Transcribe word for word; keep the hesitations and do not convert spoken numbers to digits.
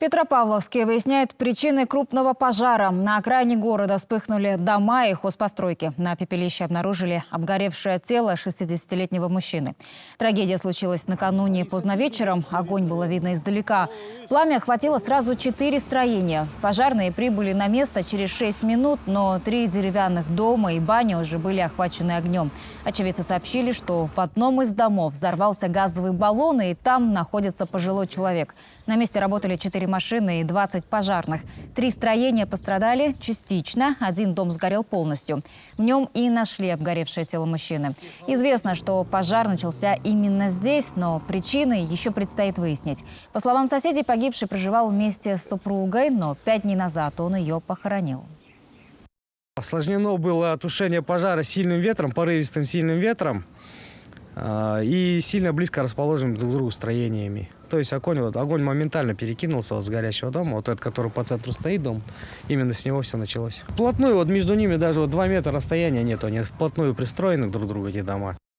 Петропавловске выясняют причины крупного пожара. На окраине города вспыхнули дома и хозпостройки. На пепелище обнаружили обгоревшее тело шестидесятилетнего мужчины. Трагедия случилась накануне поздно вечером. Огонь было видно издалека. Пламя охватило сразу четыре строения. Пожарные прибыли на место через шесть минут, но три деревянных дома и баня уже были охвачены огнем. Очевидцы сообщили, что в одном из домов взорвался газовый баллон, и там находится пожилой человек. На месте работали четыре машины и двадцать пожарных. Три строения пострадали частично, один дом сгорел полностью. В нем и нашли обгоревшее тело мужчины. Известно, что пожар начался именно здесь, но причины еще предстоит выяснить. По словам соседей, погибший проживал вместе с супругой, но пять дней назад он ее похоронил. Осложнено было тушение пожара сильным ветром, порывистым сильным ветром и сильно близко расположенными друг к другу строениями. То есть огонь, вот, огонь моментально перекинулся вот с горящего дома, вот этот, который по центру стоит дом, именно с него все началось. Вплотную, вот между ними даже вот два метра расстояния нет, они вплотную пристроены друг к другу, эти дома.